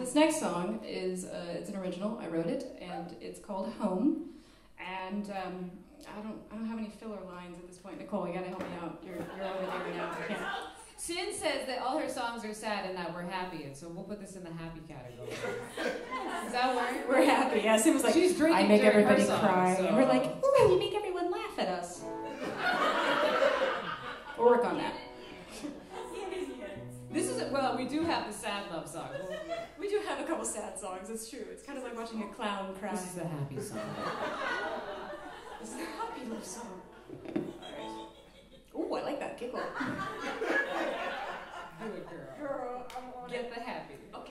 this next song is it's an original. I wrote it, and it's called "Home." And I don't have any filler lines at this point. Nicole, you gotta help me out. You're over there now. I can't. Sin says that all her songs are sad and that we're happy, and so we'll put this in the happy category. Does that work? We're happy. Yeah, Sin was like, she's drinking. I make everybody song, cry, so. and we're like, ooh, you make everyone laugh at us. We'll work on that. This is well, we do have the sad love song. We do have a couple sad songs. It's true. It's kind of like watching a clown cry. This is the happy song. This is the happy love song. Ooh, I like that giggle. Good girl. Girl, I'm on Get the happy. Okay.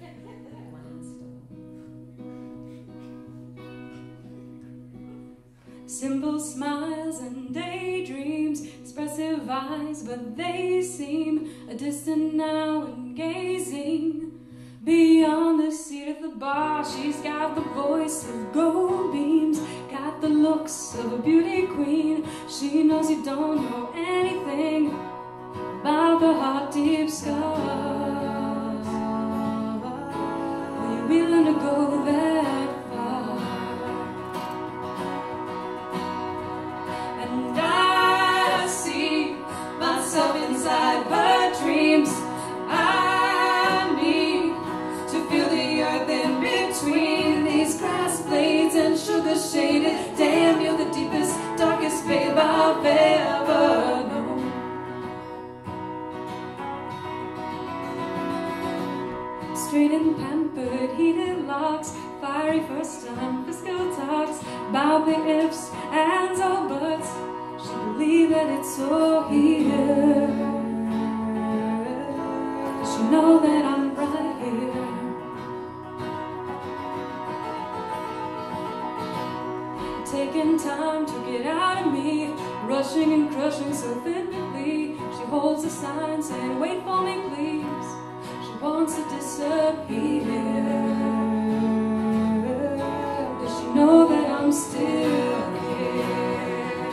Simple smiles and daydreams, expressive eyes, but they seem a distant now and gazing beyond the seat at the bar. She's got the voice of gold beams, got the looks of a beauty queen. She knows you don't know anything about the heart deep scars. Are you willing to go that far? And I see myself inside her dreams. I need to feel the earth in between these grass blades and sugar shaded. Damn, you're the deepest, darkest babe I've ever known. Straight and pampered, heated locks, fiery first time, physical talks about the ifs, ands, or buts. She believe that it's so here. Does she know that I'm right here? Taking time to get out of me, rushing and crushing so vividly. She holds the sign saying, wait for me please. She wants to disappear. Does she know that I'm still here?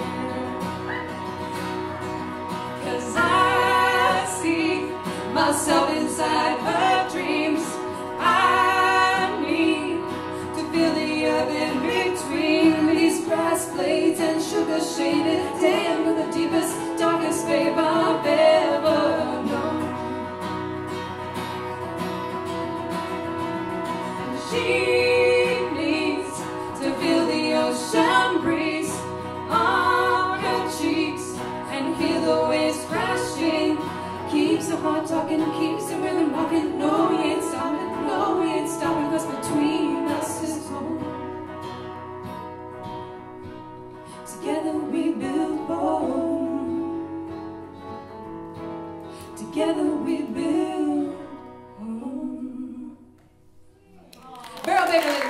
'Cause I see myself inside her dreams. I need to feel the earth in between these grass blades and sugar shaded. Damn, you're the deepest, darkest babe I've ever known. She needs to feel the ocean breeze on her cheeks and hear the waves crashing. Keeps the heart talking, keeps the rhythm walking. No, we ain't stopping, no, we ain't stopping, 'cause between us is home. Together we build home. Together we build home. Beryl Baker.